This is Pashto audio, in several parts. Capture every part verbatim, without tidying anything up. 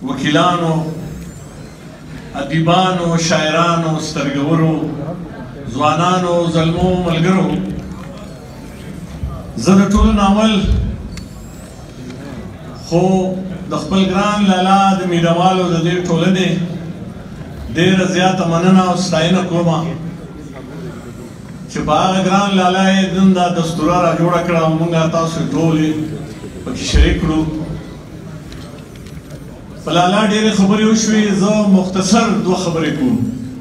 وکیلانو، ادیبانو، شاعرانو، سترګورو، ځوانانو، زلمو، ملګرو، زه د ټولو ناول خو د خپل ګران لالا د مینوالو د دې ټولنې ډېره زیاته مننه او ستاینه کومه چې په هغه ګران لالا یې نن دا دستوره را جوړه کړه او موږ تاسو ټول یې پکې شریک کړو. په لالا ډېرې خبرې وشوې، زه مختصر دوه خبرې کوم.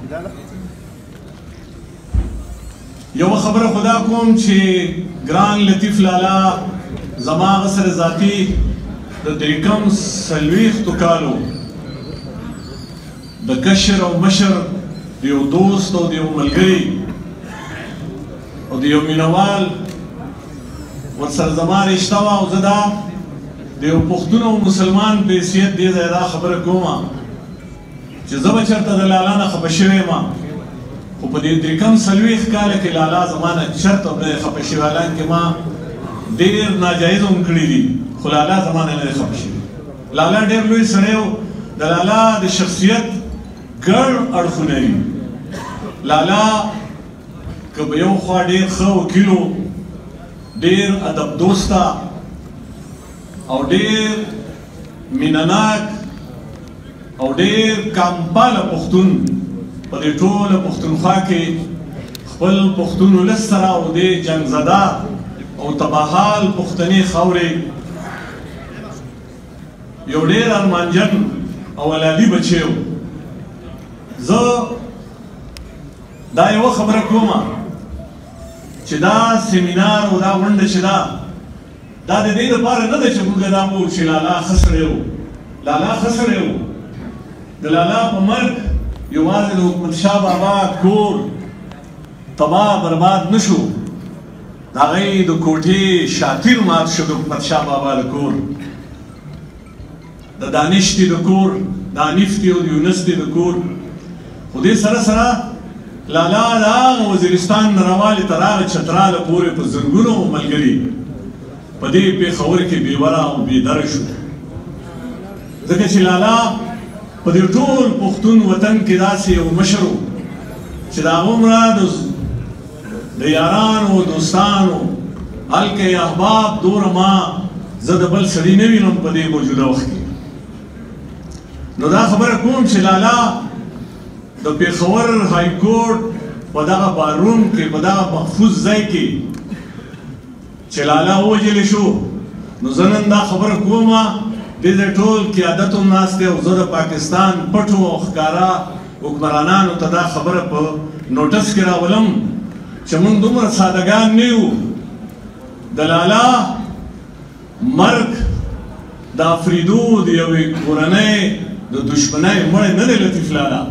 یوه خبره خو دا کوم چې ګران لطیف لالا زما هغه سره ذاتي د درې کم څلوېښتو کالو د کشر او مشر د یو دوست او د یو ملګري او د یو مینوال ورسره زما رشته وه او زه دا د یو پښتون او مسلمان په حیثیت دې ځای دا خبره کومه چې زه به چېرته د لالا نه خفه شوی یم، خو په دې درې کم څلوېښت کاله کې لالا زما نه چېرته نه دی خفه شوی، حالانکې ما ډېر ناجایز هم کړي دي، خو لالا زما نه نه دی خفه شوی. لالا ډېر لوی سړی و، د لالا د شخصیت ګڼ اړخونه دي. لالا که په یو خوا ډېر ښه وکیل و، ډېر ادب دوسته او ډېر مینهناک او ډېر کامپاله پښتون په دې ټوله پښتونخوا کې خپل پښتون ولس سره او دې جنګزده او تباحال پښتني خاورې یو ډېر ارمانجن او ولادي بچی و. زه دا یوه خبره کومه چې دا سیمینار او دا غونډه چې ده دا د دې لپاره نه ده چې موږ دا ووایو چې لالا ښه سړی و. لالا ښه سړی و. د لالا په مرګ یوازې د حکمت شاه بابا کور تباه برباد نه شو، د هغې د کوټې شاتیر مات شو د حکمت شاه بابا د کور، د دانش دی د کور، د حنیف دی او د یونس دی د کور. خو دې سره سره لالا د هغه وزیرستان نه راوالې تر هغه چتراله پورې په زرګونو ملګري په دې پېښور کې بېوره او بېدره شو، ځکه چې لالا په دې ټول پښتون وطن کې داسې یو مشر و چې د هغه عمره د یارانو دوستانو هلکه احباب دوره ما زه د بل سړي نه وینم په دې موجوده وخت کې. نو دا خبره کوم چې لالا د پېښور های کورټ په دغه بارون کې په دغه محفوظ ځای کې چې لالا ووژلی شو، نو زه نن دا خبره کومه دې ځای ټول قیادت هم ناست دی او زه د پاکستان پټو او ښکاره حکمرانانو ته دا خبره په نوټس کې راولم چې موږ دومره سادهګان نه یو. د لالا مرګ د افریدو د یوې کورنۍ د دشمنۍ مړی نه دی لطیف لالا.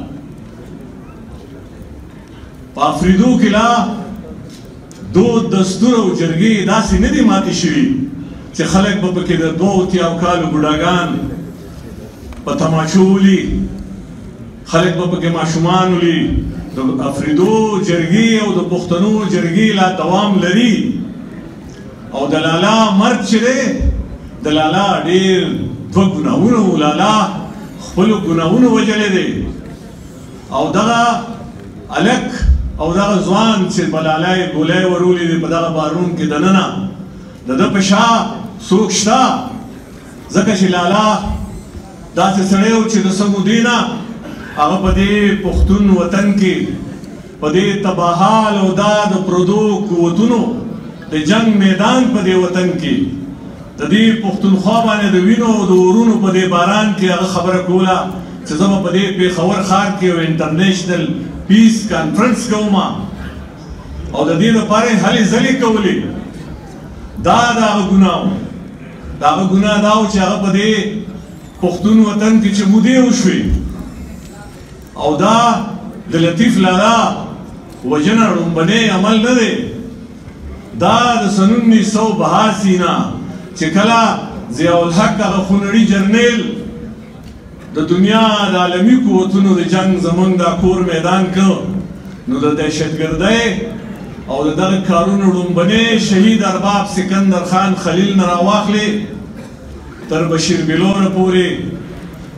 په افریدو کې لا دود دستور او جرګې داسې نه دي ماتې شوي چې خلک به پکې د دوه اتیاو کالو بوډاګان په تماشو ولي، خلک به پکې ماشومان ولي. د افریدو جرګې او د پښتنو جرګې لا دوام لري او د لالا مرګ چې دی د لالا ډېر دوه ګناهونه و. لالا خپلو ګناهونو وجلی دی او دغه هلک او دغه ځوان چې په لالا یې ګولی ورولی دی په دغه بارون کې دننه د ده په شا څوک شته، ځکه چې لالا داسې سړی و چې د څه مودې نه هغه په دې پښتون وطن کې په دې تباحال او دا د پردو قوتونو د جنگ میدان په دې وطن کې د دې پښتونخوا باندې د وینو او د اورونو په دې باران کې هغه خبره کوله چې زه به په دې پېښور ښار کې یو انټرنیشنل پیس کانفرنس کوم او د دې لپاره یې هلې ځلې کولې. دا د هغه ګناه و، د هغه ګناه دا و چې هغه په دې پښتون وطن کې چې مودې وشوې او دا د لطیف لالا وژنه لومبنی عمل نه دی. دا د سن انیس سو بهاسی نه چې کله ضیاءالحق هغه خونړي جرنیل د دنیا د عالمي قوتونو د جنګ زمونږ دا کور میدان که نو د دهشتګردۍ او د دغه کارونو لومبنی شهید ارباب سکندر خان خلیل نه راواخلې تر بشیر بلوره پورې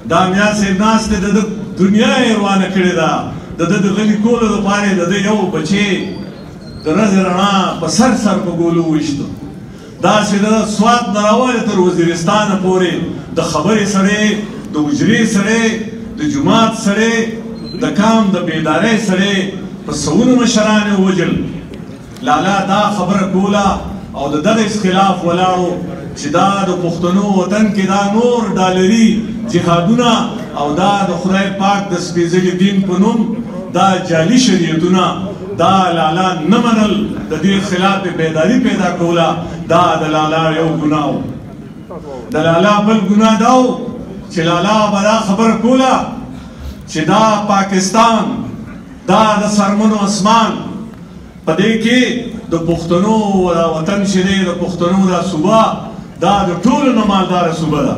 دا میا صاحب ناست دی د دنیا یې روانه کړې ده د ده د غلي کولو دپاره یې د ده یو بچی د ورځې رڼا په سر سر په ګولو وویشتو داسې د سوات نه راولې تر وزیرستانه پورې د خبرې سړی د اجرې سړی د جومات سړی د کام د بیدارۍ سړی په سوونو مشران یې ووژل لالا دا خبره کوله او د دغه خلاف ولاړو چې دا د پښتنو وطن کې دا نور ډالري جهادونه او دا د خدای پاک د سپېڅلي دین په نوم دا جعلي شریعتونه دا لالا نه منل د دې خلاف بیداري پیدا کوله دا د لالا یو ګناه و د لالا بل ګناه دا و چې لالا به دا خبره کوله چې دا پاکستان دا د سرمنو اسمان په دې کې د پښتنو وطن چې دی د پښتنو دا صوبه دا د ټولو نه مالداره صوبه ده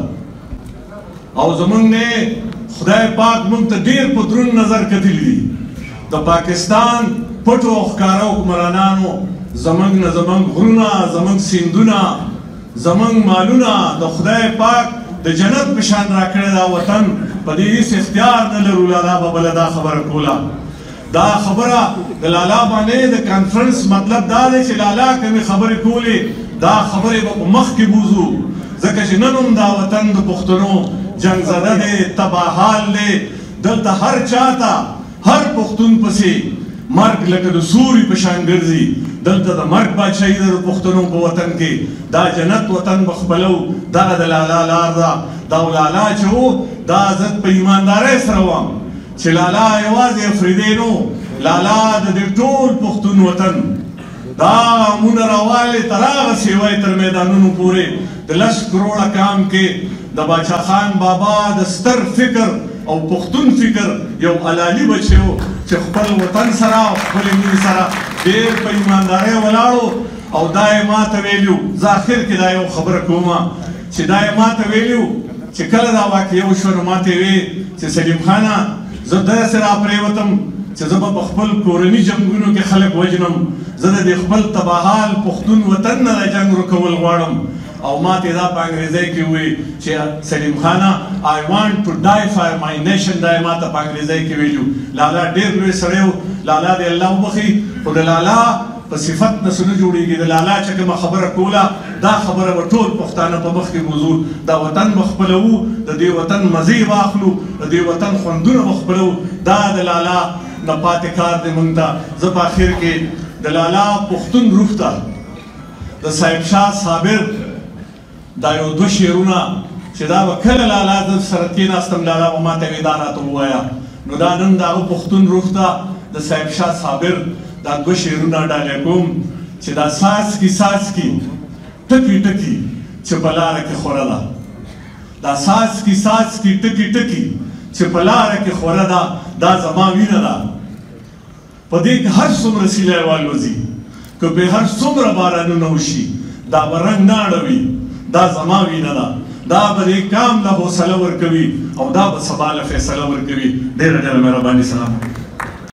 او زمونږ نه خدای پاک مونږ ته ډېر په دروند نظر کتلي دي د پاکستان پټو او ښکاره حکمرانانو زمونږ نه زمونږ غرونه زمونږ سیندونه زمونږ مالونه د خدای پاک د جنت په شان راکړی دا وطن په دې هېڅ اختیار نه لرو لالا به بله دا خبره کوله دا خبره د لالا باندې د کانفرنس مطلب دا دی چې لالا کومې خبرې کولې دا خبرې به په مخ کې بوځو ځکه چې نن هم دا وطن د پښتنو جنګ زده دی تباحال دی دلته هر چاته هر پښتون پسې مرګ لکه د سوري په شان ګرځي دلته د مرګ بادشاهي ده د پښتنو په وطن کې دا جنت وطن به خپلو دغه د لالا لار ده دا لالا چې و دا زه په ایماندارۍ سره وایم چې لالا یوازې افریدی نو لالا د دې ټول پښتون وطن دا امونه راوالې تر هغه سیوی تر میدانونو پورې د لس کروړه کام کې د باچا خان بابا د ستر فکر او پښتون فکر یو علالي بچی و چې خپل وطن سره او خپلې مینې سره ډېر په ایماندارۍ ولاړو او دا یې ما ته ویلي زه اخر کې دا یو خبره کومه چې دا یې ما ته ویلي چې کله دا واقعه وشوه نو ما ته یې ویې چې سلیم خانه زه داسې راپرېوتم چې زه به په خپل کورني جنګونو کې خلک وژنم زه د دې خپل تباحال پښتون وطن نه دا جنګ رکول غواړم او ما ته دا په انګریزۍ کې وویل چې سلیم خانه I want to die for my nation دا یې ما ته په انګریزۍ کې ویلي لالا ډېر لوی سړی و لالا دې الله وبخي خو د لالا په صفت نه څه نه جوړېږي د لالا چې کومه خبره کوله دا خبره به ټول پښتانه په مخ کې موضوع دا وطن به خپلوو د دې وطن مزې واخلو د دې وطن خوندونه به خپلوو دا د لالا نه پاتې کار دی موږ ته زه په اخر کې د لالا پښتون روح ته د صاحب شاه صابر دا یو دوه شعرونه چې دا به کله لالا زه سره کېناستم لالا به ما ته وایي دا راته ووایه نو دا نن د هغه پښتون روح ته د صاحب شاه صابر دا دوه شعرونه ډالۍ کوم چې دا ساسکي ساسکي ټکي ټکي چې په لاره کې خوره ده دا ساسکي ساسکي ټکي ټکي چې په لاره کې خوره ده دا زما وینه ده په دې کې هر څومره سیلی والوځي که پرې هر څومره بارانونه وشي دا به رنګ نه اړوي دا زما وینه ده دا به دې کام له حوصله ورکوي او دا به سبا له فیصله ورکوي ډېره ډېره مهرباني سلام